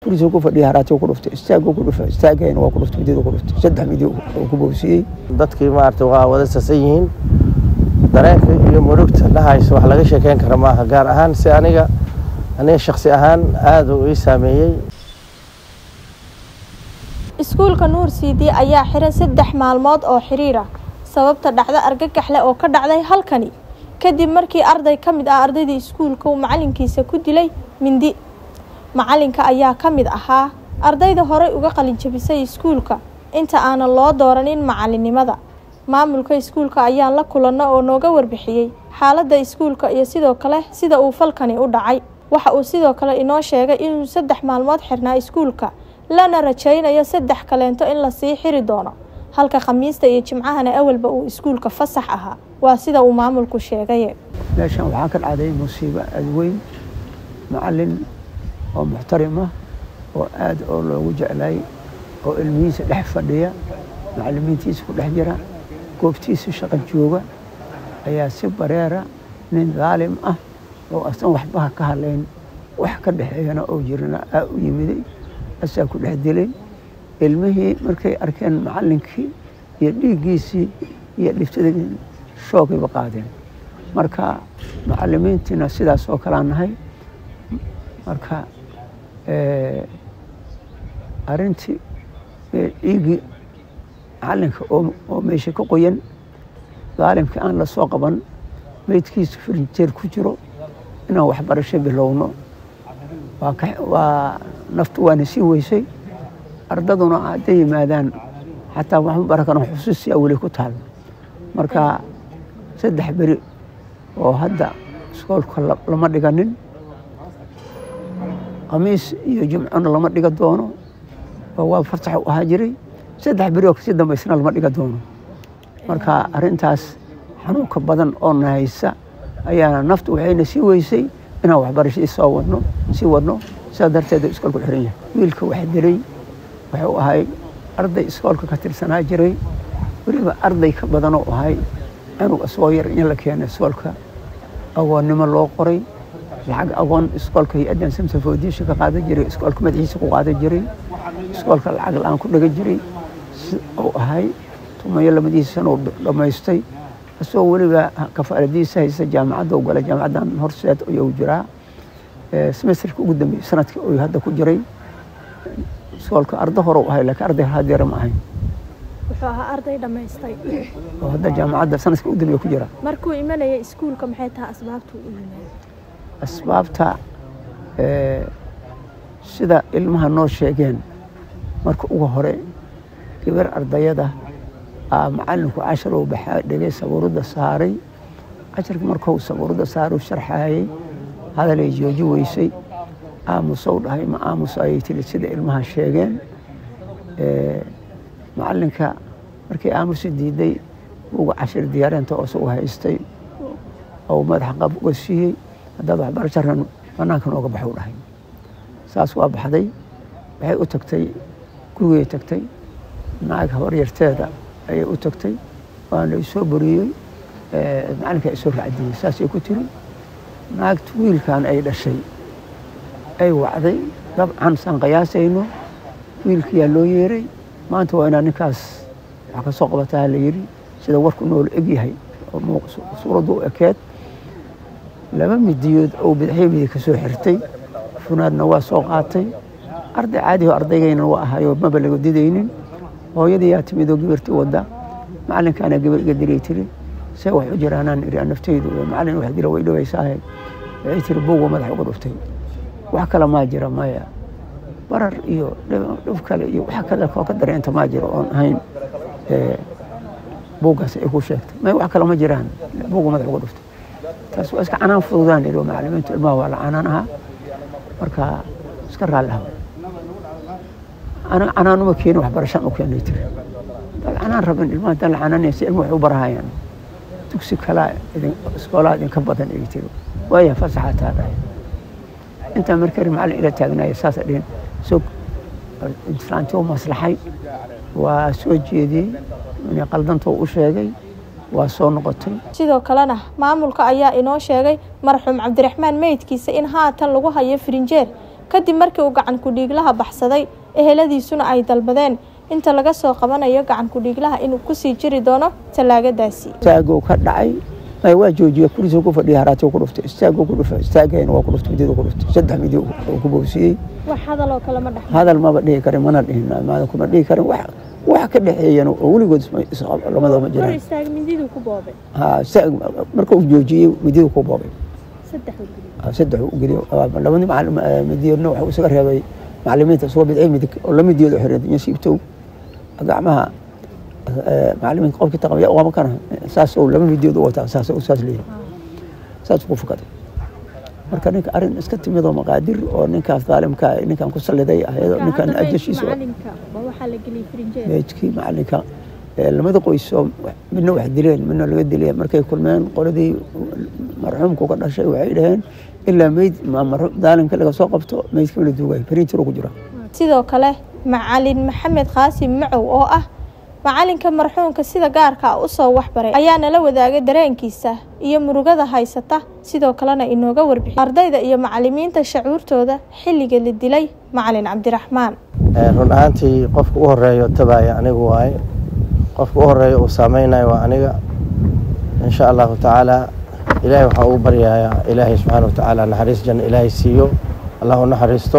كرسي كفر هراتي وكرفت استاجو كرفت استاجين وكرفت مديد وكرفت سدح مديد وكبوسي dadkii maartay waa wada sasan yihiin dareenka iyo murugta la hayso wax laga sheekeyn karo maaha gaar ahaan si aniga shakhsi ahaan aad u saameeyay iskuulka Nuur Siidi ayaa xiran 3 maalmood oo xiriir ah sababta dhacda argagax leh oo ka dhacday halkani kadib markii arday kamid ah ardaydii iskuulka uu macalinkiisa ku dilay mindi macalinka ayaa kamid ahaa ardayda hore uga qalin jabisay iskuulka inta aan loo dooranin macalinimada maamulka iskuulka ayaa la kulanay oo nooga warbixiyay xaaladda iskuulka iyo sidoo kale sida uu falkani u dhacay waxa uu sidoo kale inoo sheegay inuu 3 maalmood xirnaa iskuulka lana rajaynayo 3 kaleento in la sii xiri doono halka khamiista iyo jimcahana awalba uu iskuulka fasax ahaa waa sida uu maamulku sheegay meeshan waxa ka dhacday musiibo aad weyn macallin oo muxtarima oo aad oo loogu jeclay oo ilmihiisa dhex fadhiya macallimiintiisa ku dhex jira goobtiisa shaqo jooga ayaa si bareera nin daalim ah oo asan waxba ka haleyn wax ka dhaxeeyana oo jirna u yimiday asaa ku dhex dilay ilmihii markay arkeen macallinkii iyo dhiigiisii iyo dhiftadii shoogay qaadeen marka macallimiintina sidaas oo kala nahay marka arintii dhiigi macallinka oo meesha ka qoyan daalimka aan la soo qaban meydkiisa firinjeer ku jiro inaan waxbarasho bilowno waa naftu waana sii weysay ardaduna hadday yimaadaan xataa waxaan barakana xusuusi awli ku taal marka 3 beri oo hadda iskoolka lama dhiganin khamiis iyo jumcana lama dhiga doono waa fasax u ahaa jiray 3 beri oo kasii dambeysana lama dhiga doono marka arintaas xanuunka badan oo nahaysa ayaa naftu waxayna sii weysay inaan waxbarasho soo wadno sida darteed iskoolku xiran yahay wiilka wax dilay wuxuu ahay arday iskoolka ka tirsanaa jiray waliba arday ka badan oo ahay inuu soo yar in la keenay iskoolka agoonnimo loo qoray lacag agoon iskoolka iyo adan samsa foodiisha ka qaadan jiray iskoolka madaxiisa ku qaadan jiray iskoolka lacag la'aan ku dhagan jiray oo ahay tumayo lamadiisa sano dhamaystay asoo waliba kafaaladiisa haysta jaamacadda oo gala jaamacadan horseed oo jiraa semesterka ugu dambeeyay sanadkii oo hadda ku jiray iskoolka arday hore u ahay laakiin arday hadeer ma ahayn wuxuu ahaa arday dhamaystay oo hadda jaamacadda sanadkii ugu dambeeyay ku jira markuu imanayay iskuulka maxay tahay asbaabtu u yimid asbaabta sida ilmaha noo sheegeen marka ugu hore gabar ardayada macallinku cashar uu baxay dhigay sabuurada saaray casharka markuu sabuurada saaray sharxayay hadal ay jooji weysay aamusow dhahay ma aamuso ay tiri sida ilmaha sheegeen macallinka markii aamusi diiday uu cashar diyaarinta oo soo haystay oo madax qab uga siiyay hadda waxbarashadan banaanka nooga baxay dhahay saas waa baxday waxay u tagtay gurigay tagtay naag hor yarteeda ay u tagtay waana soo buriyay macallinka ay soo raacday saas ay ku tiri naagtu wiilkan ay dhashay ay wacday dabcan san qiyaasayno wiilkii loo yeeray maanta waa inaan ninkaas wax ka soo qabataa la yiri sida warku nool eg yahay oo suuradu ekeed laba midiyood oo bidixeemid ka soo xirtay funaadna waa soo qaatay arday caadi oo ardaygeena waa ahayo maba lagu didaynin hooyadii yaa timid oo gabartii wada macallinkana gabar iga diray tiri say wax u jiraanaan iri naftaydu macallin wax dira way dhawaysaa ay tiri buugu madax uga dhuftay wax kale ma jira maya barar iyo dhuf kale iyo wax kale oo ka dareenta ma jiro oo ahayn buugaas ay ku sheegtay ma wax kale ma jiraan buugu madax uga dhuftay taas waa iska canaan fududaan ilo macallimiintu ilmaha waa la canaanaha marka iska raalaha أنا ما كينو waxbarasho u keenay tir dad anaan rabin ilmaha dal canaanaysa ilmo wax u barahayaan dugsi kala iskoolaad in ka badan ay tir way fasaxataa inta markii macallin ila taagnaa saas dheen soo intaanto maslaxay waa soo jeediyay in qaldanto u sheegay waa soo noqotay sidoo kalena maamulka ayaa inoo sheegay marxuum Cabdiraxmaan meydkiisa in haatan lagu hayo firinjeer kadib markii uu gacan ku dhiiglaha baxsaday eheladiisuna ay dalbadeen inta laga soo qabanayo gacan ku dhiiglaha inuu ku sii jiri doono talaagadaasi. Istaago ka dhacay ay waa joojiye kuriisa ku fadhiya haraatay ku dhuftay istaago ku dhufay istaagayna waa ku dhuftay midida ku dhuftay saddex midi ku boosiyay wax hadal oo kale ma dhaxay hadal ma badhihi karin mana dhihin ma kuma dhihi karin wax ka dhaxeeyana oo waligood lamada ma jiraan istaag mididu ku boobay istaag markuu joojiyay mididu ku boobay saddex u geliyo labadii midiyadna waxa uu isaga reebay macallimiinta soo bidcay midig oo la midiyadu xiran yasiibto gacmaha معلمين قوم كتاب يا وما كان أساس أو لما فيديو دوت أساس ليه أساس كوفكات مركا نك أرن إسكت ميضو مقادير أو نك ظالم كا نك أنكو سل لدي هذا نك أن أجلس يسوع معلم كا وهو حلق لي فرنجان بيتكي معلم كا لما يدقوا يسوع منه واحد دليل منه اللي قد دليل مركا يكون من قولدي مرحوم كوكا شيء وعيدهن إلا ميد ما مرحوم ظالم كلا سوقفته ميد كل دوجي فرنجر وكجرا sidoo kale macallin Maxamed Qaasim Macow oo ah macalinka marxuumka sida gaarka ah u soo waxbaray ayaa nala wadaagay dareenkiisa iyo murugada haysata sidoo kalena inooga warbixiyay ardayda iyo macallimiinta shucuurtooda xilliga la dilay macallin Cabdiraxmaan run ahaantii qofka u horeeyo tabaaya anigu waay qofka u horeeyo uu saameynayo waa aniga insha Allah taala ilaahay waxa uu baryayaa ilaahay subhanahu wa taala naxariis jan ilaahay siiyo Allah u naxariisto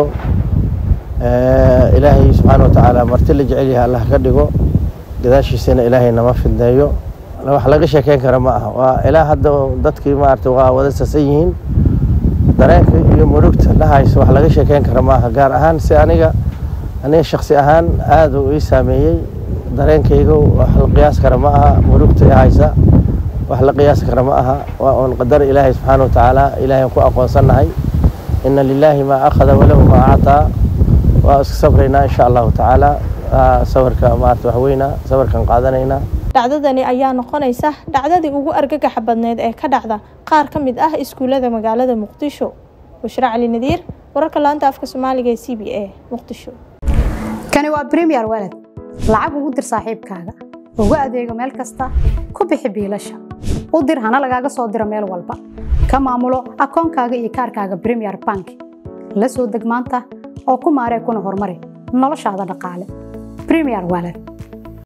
ilaahay subhanahu wa taala marti la jecel yahay Allah ka dhigo gadaashiisana ilaahay nama fideeyo wax laga sheekeen kara ma aha waa ilaa hadda dadkii maartay waa wada sasan yihiin dareenka iyo murugta la hayso wax laga sheekeen kara ma aha gaar ahaan si aniga shakhsi ahaan aad u ii saameeyay dareenkayga wax la qiyaas kara ma aha murugta ay haysa wax la qiyaas kara ma aha waa on qadar ilaahay subhanahu wa taala ilaahay ku aqoonsanahay inna lillahi ma akhadha wa lahu ma a'ta wa sabrina insha Allah taala sawirka maarta wax weyna sawirkan qaadanayna dhacdadani ayaa noqonaysa dhacdadii ugu argagaxa badneed ee ka dhacda qaar ka mid ah iskuulada magaalada Muqdisho Bushra Ali Nadiir wararka laanta afka Soomaaliga ee CBA Muqdisho kani waa Premier Wallet lacag ugu dir saaxiibkaaga ugu adeego meel kasta ku bixi biilasha u dir hana lagaaga soo diro meel walba ka maamulo akoonkaaga iyo kaarkaaga Premier Bank la soo deg maanta oo ku maaree kuna horumari noloshaada dhaqaale Premier Wallet